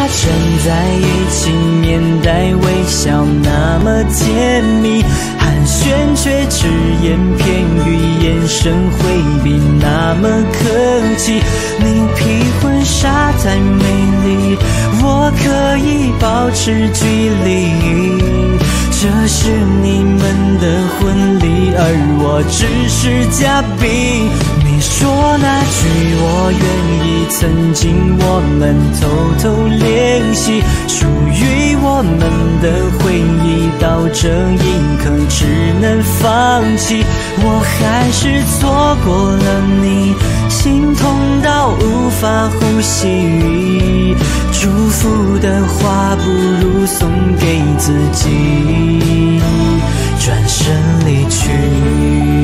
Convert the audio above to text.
站在一起，面带微笑，那么甜蜜。寒暄却只言片语，眼神回避，那么客气。你披婚纱太美丽，我可以保持距离。这是你们的婚礼，而我只是嘉宾。你说那句我愿意，曾经我们偷偷练习，属于我们的回忆，到这一刻只能放弃。我还是错过了你，心痛到无法呼吸。祝福的话不如送给自己，转身离去。